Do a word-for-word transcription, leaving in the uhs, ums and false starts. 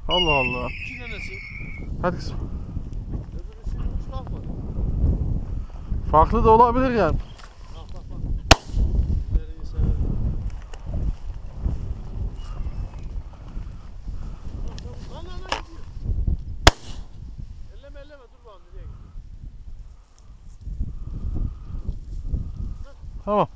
Allah Allah. İki tanesi. Hadi kızım. Öbürüsü hiç bakmadı. Farklı da olabilir yani. Bak bak bak. İleriyi severim. Lan lan lan gidiyor. Elleme elleme dur bakalım nereye gidiyor. Tamam.